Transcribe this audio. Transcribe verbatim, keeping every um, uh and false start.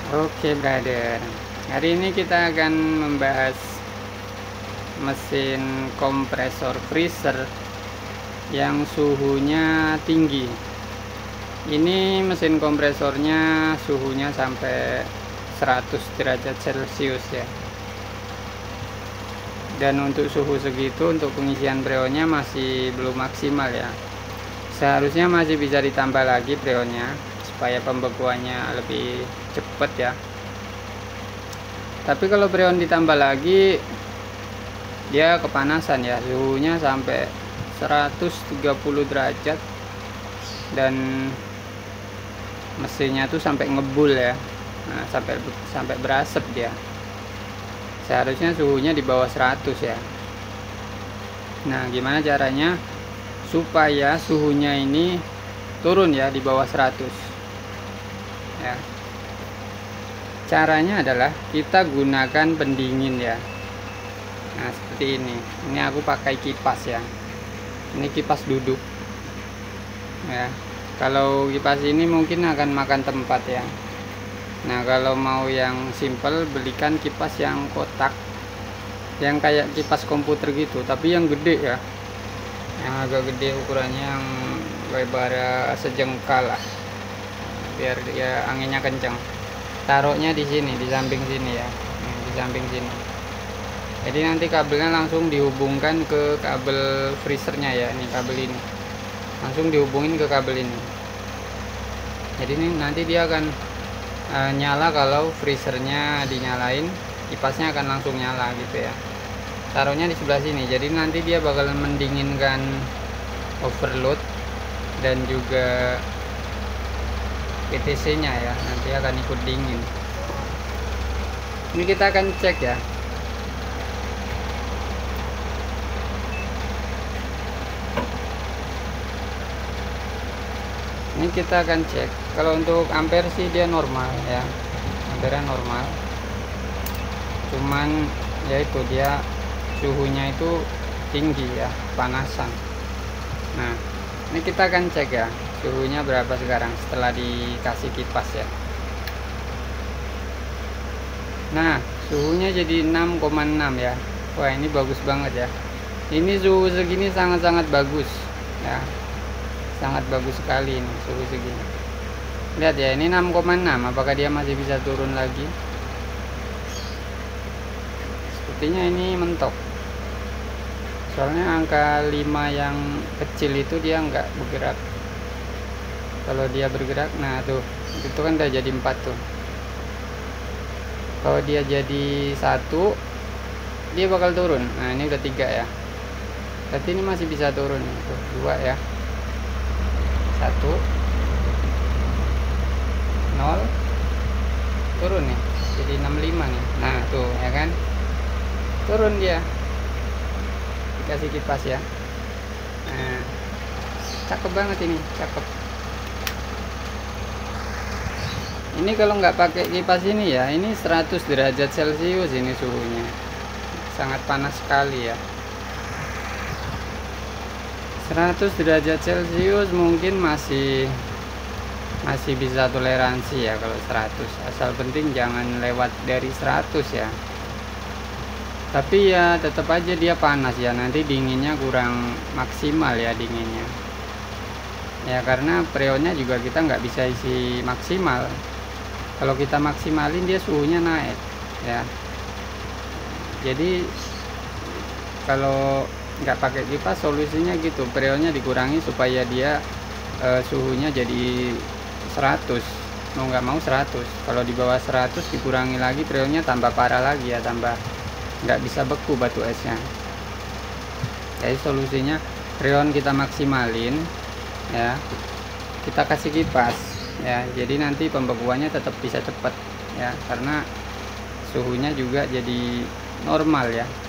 Oke brother, hari ini kita akan membahas mesin kompresor freezer yang suhunya tinggi. Ini mesin kompresornya suhunya sampai seratus derajat celcius ya. Dan untuk suhu segitu untuk pengisian freonnya masih belum maksimal ya. Seharusnya masih bisa ditambah lagi freonnya supaya pembekuannya lebih cepat ya. Tapi kalau freon ditambah lagi dia kepanasan ya, suhunya sampai seratus tiga puluh derajat dan mesinnya tuh sampai ngebul ya. Nah, sampai sampai berasap dia. Seharusnya suhunya di bawah seratus ya. Nah, gimana caranya supaya suhunya ini turun ya di bawah seratus ya. Caranya adalah kita gunakan pendingin ya. Nah, seperti ini. Ini aku pakai kipas ya. Ini kipas duduk ya. Kalau kipas ini mungkin akan makan tempat ya. Nah, kalau mau yang simple, belikan kipas yang kotak, yang kayak kipas komputer gitu, tapi yang gede ya, yang agak gede ukurannya, yang lebar sejengkal lah, biar dia anginnya kencang. Taruhnya di sini, di samping sini ya, di samping sini. Jadi nanti kabelnya langsung dihubungkan ke kabel freezernya ya, ini kabel ini, langsung dihubungin ke kabel ini. Jadi ini nanti dia akan uh, nyala kalau freezernya dinyalain, kipasnya akan langsung nyala gitu ya. Taruhnya di sebelah sini, jadi nanti dia bakal mendinginkan overload dan juga P T C nya ya, nanti akan ikut dingin. Ini kita akan cek ya. Ini kita akan cek. Kalau untuk ampere sih dia normal ya, ampere normal. Cuman ya itu dia suhunya itu tinggi ya, panasan. Nah, ini kita akan cek ya, suhunya berapa sekarang setelah dikasih kipas ya. Nah, suhunya jadi enam koma enam ya. Wah, ini bagus banget ya. Ini suhu segini sangat-sangat bagus ya. Sangat bagus sekali ini suhu segini. Lihat ya, ini enam koma enam. Apakah dia masih bisa turun lagi? Sepertinya ini mentok. Soalnya angka lima yang kecil itu dia nggak bergerak. Kalau dia bergerak, nah tuh, itu kan udah jadi empat tuh. Kalau dia jadi satu, dia bakal turun. Nah, ini udah tiga ya. Berarti ini masih bisa turun. Tuh, dua ya. Satu, nol, turun nih. Jadi enam puluh lima nih. Nah, tuh ya kan. Turun dia. Dikasih kipas ya. Nah, cakep banget ini, cakep. Ini kalau nggak pakai kipas ini ya, ini seratus derajat celcius ini suhunya, sangat panas sekali ya. Seratus derajat celcius mungkin masih masih bisa toleransi ya kalau seratus, asal penting jangan lewat dari seratus ya. Tapi ya tetap aja dia panas ya, nanti dinginnya kurang maksimal ya dinginnya ya, karena freonnya juga kita nggak bisa isi maksimal. Kalau kita maksimalin dia suhunya naik ya. Jadi kalau nggak pakai kipas solusinya gitu, freonnya dikurangi supaya dia e, suhunya jadi seratus, mau nggak mau seratus. Kalau di bawah seratus dikurangi lagi, freonnya tambah parah lagi ya, tambah nggak bisa beku batu esnya. Jadi solusinya freon kita maksimalin ya, kita kasih kipas ya, jadi nanti pembekuannya tetap bisa cepat ya, karena suhunya juga jadi normal ya.